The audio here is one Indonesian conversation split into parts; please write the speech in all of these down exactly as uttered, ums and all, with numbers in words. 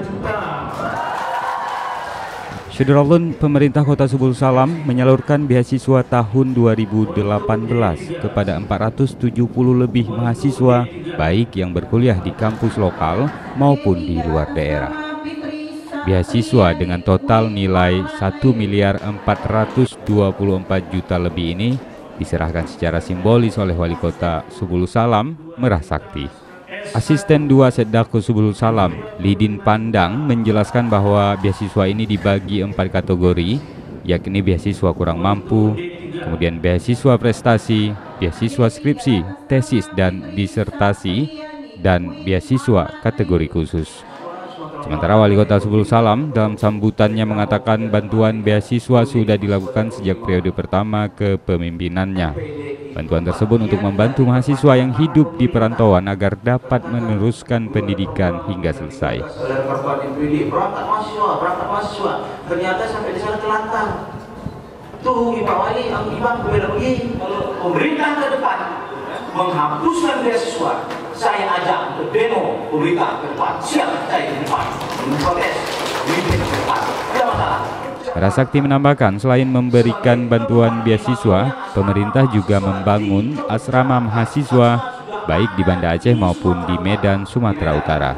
Syederalun, pemerintah Kota Subul Salam menyalurkan beasiswa tahun dua ribu delapan belas kepada empat ratus tujuh puluh lebih mahasiswa, baik yang berkuliah di kampus lokal maupun di luar daerah. Beasiswa dengan total nilai satu miliar empat ratus dua puluh empat juta lebih ini diserahkan secara simbolis oleh Wali Kota Subul Salam, Merah Sakti. Asisten dua Setdako Subul Salam, Lidin Pandang, menjelaskan bahwa beasiswa ini dibagi empat kategori, yakni beasiswa kurang mampu, kemudian beasiswa prestasi, beasiswa skripsi, tesis dan disertasi, dan beasiswa kategori khusus. Sementara Wali Kota Subul Salam dalam sambutannya mengatakan bantuan beasiswa sudah dilakukan sejak periode pertama kepemimpinannya. Bantuan tersebut untuk membantu mahasiswa yang hidup di perantauan agar dapat meneruskan pendidikan hingga selesai. Berangkat mahasiswa, berangkat mahasiswa, ternyata sampai di sana telantar. Tuh Pak Wali, ang ibang berbeda begini. Kalau pemerintah ke depan menghapuskan beasiswa, saya ajak untuk demo pemerintah ke depan. Siap saya di depan, memprotes, memimpin ke depan. Tidak masalah. Merah Sakti menambahkan, selain memberikan bantuan beasiswa, pemerintah juga membangun asrama mahasiswa baik di Banda Aceh maupun di Medan, Sumatera Utara.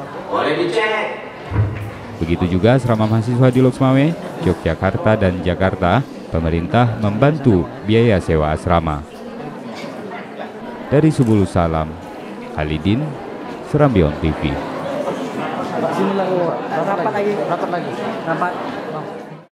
Begitu juga asrama mahasiswa di Loksmawe, Yogyakarta, dan Jakarta, pemerintah membantu biaya sewa asrama. Dari Subul Salam, Halidin, Serambi On T V. Rapat lagi, rapat lagi, rapat.